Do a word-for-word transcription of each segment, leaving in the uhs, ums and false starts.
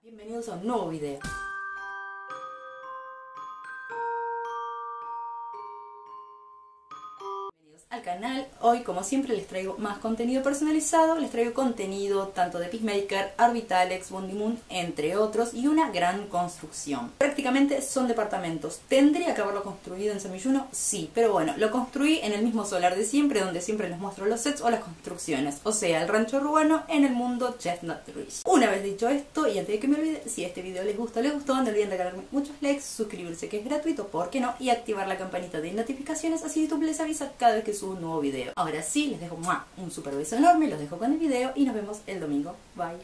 Bienvenidos a un nuevo video. Al canal. Hoy, como siempre, les traigo más contenido personalizado. Les traigo contenido tanto de Peacemaker, Arbitalex, Bondi Moon, entre otros, y una gran construcción. Prácticamente son departamentos. ¿Tendría que haberlo construido en Semilluno? Sí, pero bueno, lo construí en el mismo solar de siempre, donde siempre les muestro los sets o las construcciones, o sea, el rancho urbano en el mundo Chestnut Ridge. Una vez dicho esto, y antes de que me olvide, si este video les gusta o les gustó, no olviden regalarme muchos likes, suscribirse que es gratuito, ¿por qué no? Y activar la campanita de notificaciones, así YouTube les avisa cada vez que subo un nuevo video. Ahora sí, les dejo ¡mua! Un super beso enorme, los dejo con el video y nos vemos el domingo. Bye.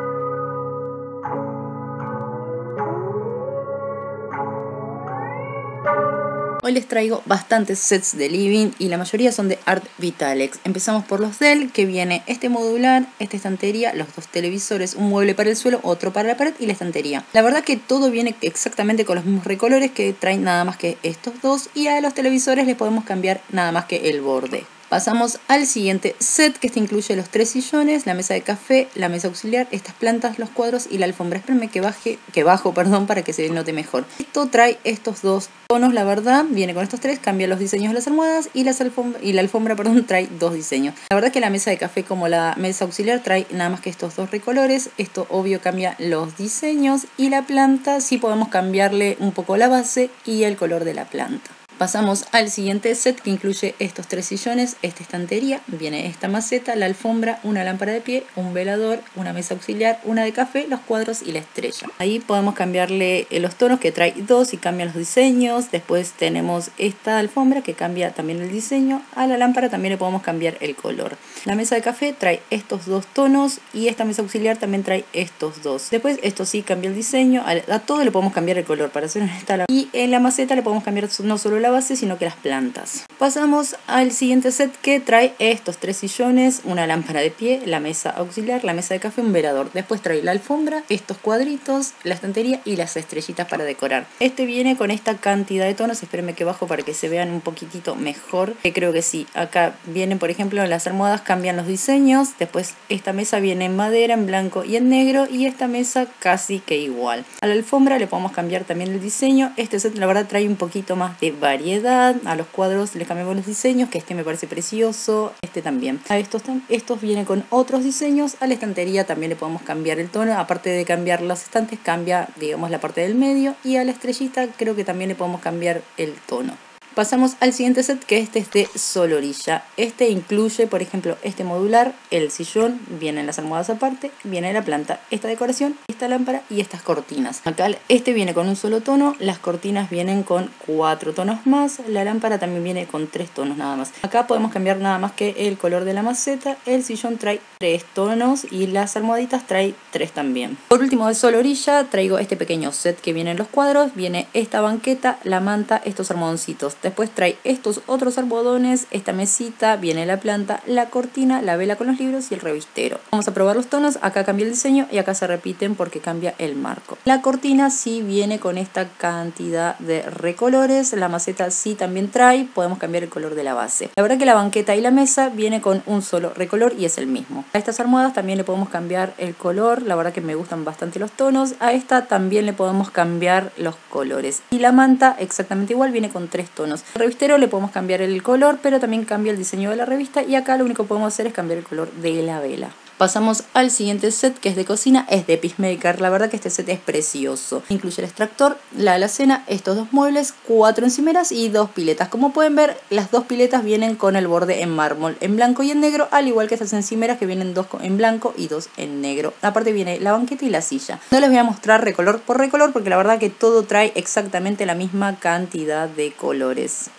Hoy les traigo bastantes sets de living y la mayoría son de Arbitalex. Empezamos por los Dell, que viene este modular, esta estantería, los dos televisores, un mueble para el suelo, otro para la pared y la estantería. La verdad que todo viene exactamente con los mismos recolores, que traen nada más que estos dos, y a los televisores les podemos cambiar nada más que el borde. Pasamos al siguiente set, que este incluye los tres sillones, la mesa de café, la mesa auxiliar, estas plantas, los cuadros y la alfombra. Espérenme que baje, que bajo, perdón, para que se note mejor. Esto trae estos dos tonos, la verdad, viene con estos tres, cambia los diseños de las almohadas y, las alfombra, y la alfombra, perdón, trae dos diseños. La verdad que la mesa de café como la mesa auxiliar trae nada más que estos dos recolores. Esto obvio cambia los diseños, y la planta sí podemos cambiarle un poco la base y el color de la planta. Pasamos al siguiente set, que incluye estos tres sillones, esta estantería, viene esta maceta, la alfombra, una lámpara de pie, un velador, una mesa auxiliar, una de café, los cuadros y la estrella. Ahí podemos cambiarle los tonos, que trae dos y cambian los diseños. Después tenemos esta alfombra que cambia también el diseño. A la lámpara también le podemos cambiar el color. La mesa de café trae estos dos tonos y esta mesa auxiliar también trae estos dos. Después esto sí cambia el diseño, a todo le podemos cambiar el color, para hacer honesta. Y en la maceta le podemos cambiar no solo la base, sino que las plantas. Pasamos al siguiente set, que trae estos tres sillones, una lámpara de pie, la mesa auxiliar, la mesa de café, un velador. Después trae la alfombra, estos cuadritos, la estantería y las estrellitas para decorar. Este viene con esta cantidad de tonos. Espérenme que bajo para que se vean un poquitito mejor, que creo que sí. Acá vienen, por ejemplo, las almohadas cambian los diseños. Después esta mesa viene en madera, en blanco y en negro, y esta mesa casi que igual. A la alfombra le podemos cambiar también el diseño. Este set la verdad trae un poquito más de variedad. A los cuadros les cambiamos los diseños, que este me parece precioso, este también. A estos, estos vienen con otros diseños. A la estantería también le podemos cambiar el tono, aparte de cambiar los estantes, cambia, digamos, la parte del medio. Y a la estrellita creo que también le podemos cambiar el tono. Pasamos al siguiente set, que este es de Sol Orilla. Este incluye, por ejemplo, este modular, el sillón, vienen las almohadas aparte, viene la planta, esta decoración, esta lámpara y estas cortinas. Acá este viene con un solo tono, las cortinas vienen con cuatro tonos más, la lámpara también viene con tres tonos nada más. Acá podemos cambiar nada más que el color de la maceta, el sillón trae tres tonos y las almohaditas trae tres también. Por último, de Sol Orilla traigo este pequeño set que viene en los cuadros, viene esta banqueta, la manta, estos almohadoncitos. Después trae estos otros almohadones, esta mesita, viene la planta, la cortina, la vela con los libros y el revistero. Vamos a probar los tonos. Acá cambia el diseño y acá se repiten porque cambia el marco. La cortina sí viene con esta cantidad de recolores. La maceta sí también trae. Podemos cambiar el color de la base. La verdad que la banqueta y la mesa viene con un solo recolor y es el mismo. A estas almohadas también le podemos cambiar el color. La verdad que me gustan bastante los tonos. A esta también le podemos cambiar los colores. Y la manta exactamente igual, viene con tres tonos. El revistero le podemos cambiar el color, pero también cambia el diseño de la revista, y acá lo único que podemos hacer es cambiar el color de la vela. Pasamos al siguiente set, que es de cocina, es de Peacemaker. La verdad que este set es precioso. Incluye el extractor, la alacena, estos dos muebles, cuatro encimeras y dos piletas. Como pueden ver, las dos piletas vienen con el borde en mármol, en blanco y en negro, al igual que estas encimeras que vienen dos en blanco y dos en negro. Aparte viene la banqueta y la silla. No les voy a mostrar recolor por recolor porque la verdad que todo trae exactamente la misma cantidad de colores.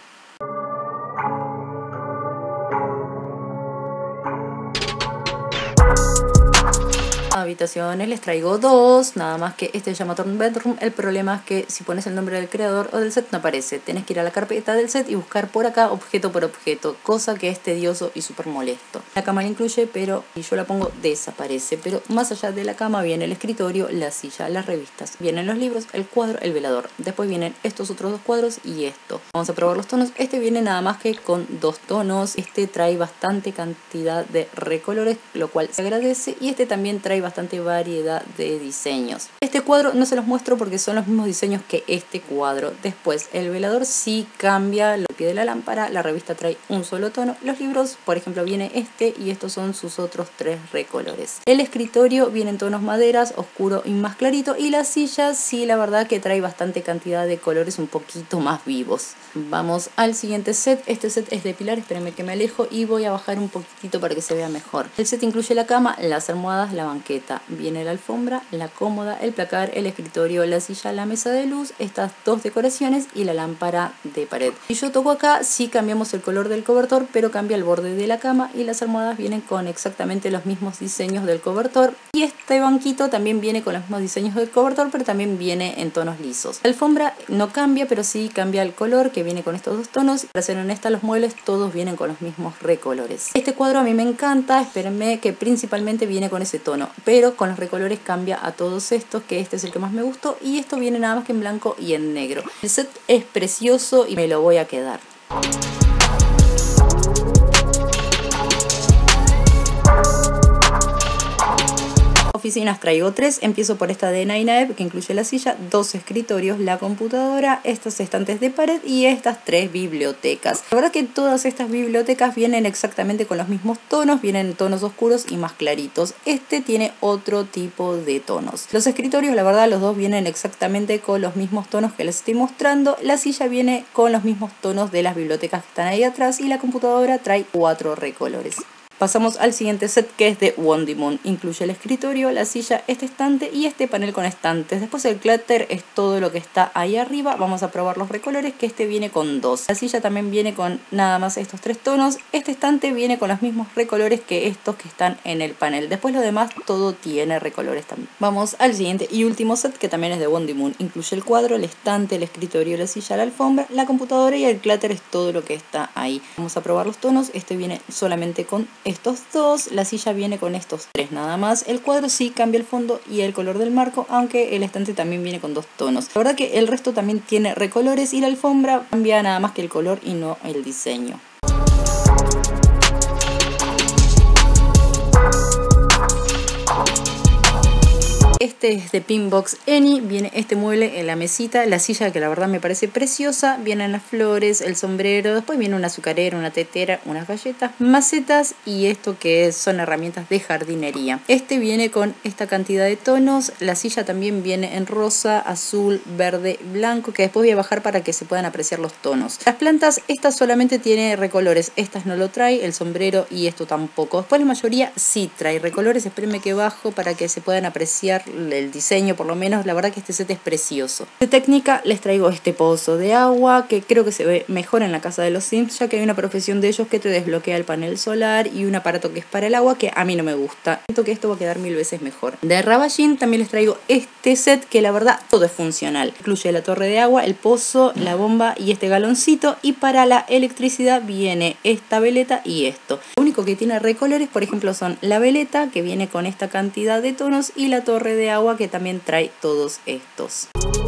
Habitaciones les traigo dos, nada más que este se llama Turn Bedroom. El problema es que si pones el nombre del creador o del set no aparece. Tenés que ir a la carpeta del set y buscar por acá objeto por objeto, cosa que es tedioso y súper molesto. La cama la incluye, pero si yo la pongo desaparece. Pero más allá de la cama viene el escritorio, la silla, las revistas, vienen los libros, el cuadro, el velador. Después vienen estos otros dos cuadros y esto. Vamos a probar los tonos. Este viene nada más que con dos tonos. Este trae bastante cantidad de recolores, lo cual se agradece, y este también trae bastante bastante variedad de diseños. Este cuadro no se los muestro porque son los mismos diseños que este cuadro. Después, el velador sí cambia el pie de la lámpara, la revista trae un solo tono. Los libros, por ejemplo, viene este y estos son sus otros tres recolores. El escritorio viene en tonos maderas, oscuro y más clarito, y la silla sí, la verdad que trae bastante cantidad de colores un poquito más vivos. Vamos al siguiente set. Este set es de pilar, espérenme que me alejo y voy a bajar un poquitito para que se vea mejor. El set incluye la cama, las almohadas, la banqueta, viene la alfombra, la cómoda, el placar, el escritorio, la silla, la mesa de luz, estas dos decoraciones y la lámpara de pared. Si yo toco acá, sí cambiamos el color del cobertor, pero cambia el borde de la cama, y las almohadas vienen con exactamente los mismos diseños del cobertor, y este banquito también viene con los mismos diseños del cobertor, pero también viene en tonos lisos. La alfombra no cambia, pero sí cambia el color, que viene con estos dos tonos. Para ser honesta, los muebles todos vienen con los mismos recolores. Este cuadro a mí me encanta, espérenme, que principalmente viene con ese tono, pero con los recolores cambia a todos estos, que este es el que más me gustó, y esto viene nada más que en blanco y en negro. El set es precioso y me lo voy a quedar. Oficinas traigo tres, empiezo por esta de Nainaeb, que incluye la silla, dos escritorios, la computadora, estos estantes de pared y estas tres bibliotecas. La verdad que todas estas bibliotecas vienen exactamente con los mismos tonos, vienen en tonos oscuros y más claritos. Este tiene otro tipo de tonos. Los escritorios, la verdad, los dos vienen exactamente con los mismos tonos que les estoy mostrando. La silla viene con los mismos tonos de las bibliotecas que están ahí atrás, y la computadora trae cuatro recolores. Pasamos al siguiente set, que es de Wondermoon. Incluye el escritorio, la silla, este estante y este panel con estantes. Después el clutter es todo lo que está ahí arriba. Vamos a probar los recolores, que este viene con dos. La silla también viene con nada más estos tres tonos. Este estante viene con los mismos recolores que estos que están en el panel. Después lo demás todo tiene recolores también. Vamos al siguiente y último set, que también es de Wondermoon. Incluye el cuadro, el estante, el escritorio, la silla, la alfombra, la computadora, y el clutter es todo lo que está ahí. Vamos a probar los tonos. Este viene solamente con estos dos, la silla viene con estos tres nada más, el cuadro sí cambia el fondo y el color del marco, aunque el estante también viene con dos tonos. La verdad que el resto también tiene recolores, y la alfombra cambia nada más que el color y no el diseño. Este es de Pinbox Any, viene este mueble en la mesita, la silla que la verdad me parece preciosa, vienen las flores, el sombrero, después viene una azucarera, una tetera, unas galletas, macetas y esto que son herramientas de jardinería. Este viene con esta cantidad de tonos, la silla también viene en rosa, azul, verde, blanco, que después voy a bajar para que se puedan apreciar los tonos. Las plantas, esta solamente tiene recolores, estas no lo trae, el sombrero y esto tampoco. Después la mayoría sí trae recolores, espérenme que bajo para que se puedan apreciar el diseño, por lo menos. La verdad que este set es precioso. De técnica les traigo este pozo de agua, que creo que se ve mejor en la casa de los Sims, ya que hay una profesión de ellos que te desbloquea el panel solar y un aparato que es para el agua, que a mí no me gusta. Siento que esto va a quedar mil veces mejor. De Ravaging también les traigo este set, que la verdad todo es funcional. Incluye la torre de agua, el pozo, la bomba y este galoncito, y para la electricidad viene esta veleta y esto. Lo único que tiene recolores, por ejemplo, son la veleta, que viene con esta cantidad de tonos, y la torre de agua, que también trae todos estos.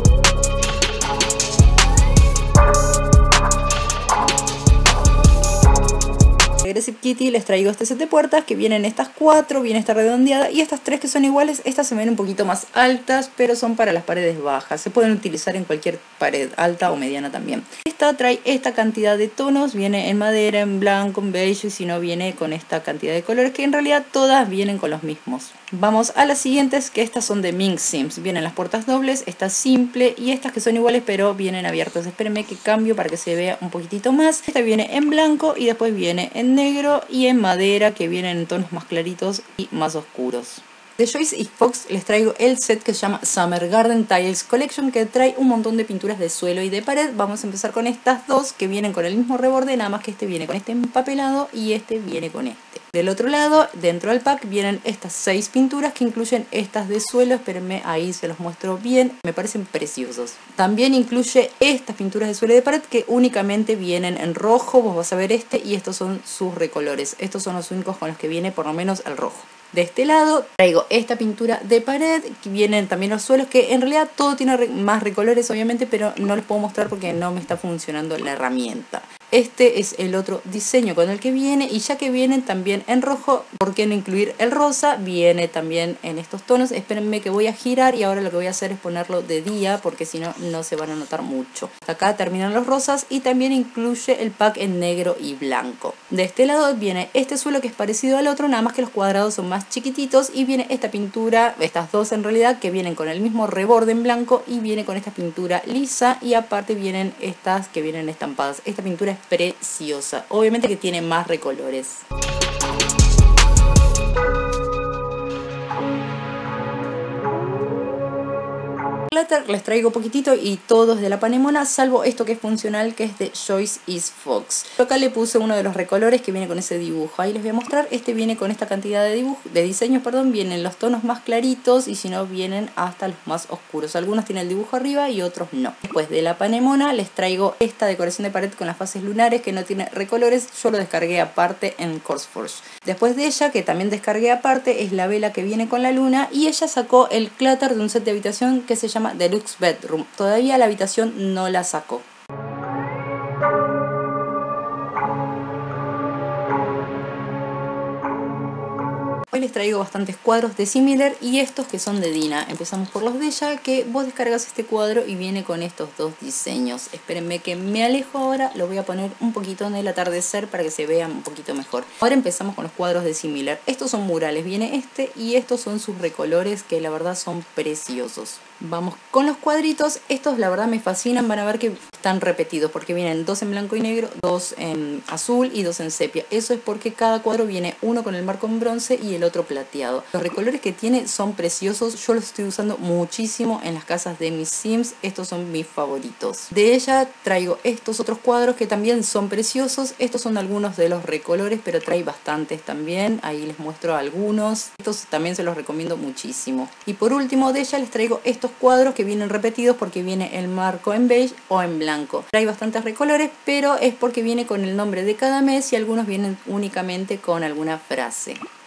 Aggressive Kitty les traigo este set de puertas, que vienen estas cuatro, viene esta redondeada y estas tres que son iguales. Estas se ven un poquito más altas, pero son para las paredes bajas. Se pueden utilizar en cualquier pared, alta o mediana también. Esta trae esta cantidad de tonos, viene en madera, en blanco, en beige, y si no viene con esta cantidad de colores, que en realidad todas vienen con los mismos. Vamos a las siguientes, que estas son de Mink Sims. Vienen las puertas dobles, esta simple y estas que son iguales pero vienen abiertas. Espérenme que cambio para que se vea un poquitito más. Esta viene en blanco y después viene en negro y en madera, que vienen en tonos más claritos y más oscuros. De Joyce y Fox les traigo el set que se llama Summer Garden Tiles Collection, que trae un montón de pinturas de suelo y de pared. Vamos a empezar con estas dos, que vienen con el mismo reborde, nada más que este viene con este empapelado y este viene con este. Del otro lado, dentro del pack, vienen estas seis pinturas, que incluyen estas de suelo. Espérenme, ahí se los muestro bien. Me parecen preciosos. También incluye estas pinturas de suelo y de pared, que únicamente vienen en rojo. Vos vas a ver este, y estos son sus recolores. Estos son los únicos con los que viene por lo menos el rojo. De este lado traigo esta pintura de pared, que vienen también los suelos, que en realidad todo tiene más recolores obviamente, pero no les puedo mostrar porque no me está funcionando la herramienta. Este es el otro diseño con el que viene, y ya que vienen también en rojo, ¿por qué no incluir el rosa? Viene también en estos tonos. Espérenme que voy a girar, y ahora lo que voy a hacer es ponerlo de día, porque si no, no se van a notar mucho. Acá terminan los rosas y también incluye el pack en negro y blanco. De este lado viene este suelo que es parecido al otro, nada más que los cuadrados son más chiquititos, y viene esta pintura, estas dos en realidad, que vienen con el mismo reborde en blanco y viene con esta pintura lisa, y aparte vienen estas que vienen estampadas. Esta pintura es preciosa, obviamente que tiene más recolores. Clutter les traigo poquitito y todos de la Panemona, salvo esto que es funcional, que es de Joyce East Fox. Yo acá le puse uno de los recolores que viene con ese dibujo. Ahí les voy a mostrar. Este viene con esta cantidad de dibujo, de diseños, perdón. Vienen los tonos más claritos y si no vienen hasta los más oscuros. Algunos tienen el dibujo arriba y otros no. Después de la Panemona les traigo esta decoración de pared con las fases lunares que no tiene recolores. Yo lo descargué aparte en CourseForge. Después de ella, que también descargué aparte, es la vela que viene con la luna, y ella sacó el clutter de un set de habitación que se llama Deluxe Bedroom. Todavía la habitación no la sacó. Hoy les traigo bastantes cuadros de Similar y estos que son de Dina. Empezamos por los de ella, que vos descargas este cuadro y viene con estos dos diseños. Espérenme que me alejo ahora, lo voy a poner un poquito en el atardecer para que se vean un poquito mejor. Ahora empezamos con los cuadros de Similar. Estos son murales, viene este y estos son sus recolores que la verdad son preciosos. Vamos con los cuadritos. Estos la verdad me fascinan, van a ver que están repetidos porque vienen dos en blanco y negro, dos en azul y dos en sepia. Eso es porque cada cuadro viene uno con el marco en bronce y el otro plateado. Los recolores que tiene son preciosos, yo los estoy usando muchísimo en las casas de mis Sims. Estos son mis favoritos. De ella traigo estos otros cuadros que también son preciosos. Estos son algunos de los recolores, pero trae bastantes también. Ahí les muestro algunos. Estos también se los recomiendo muchísimo. Y por último de ella les traigo estos cuadros que vienen repetidos porque viene el marco en beige o en blanco. Trae bastantes recolores, pero es porque viene con el nombre de cada mes y algunos vienen únicamente con alguna frase.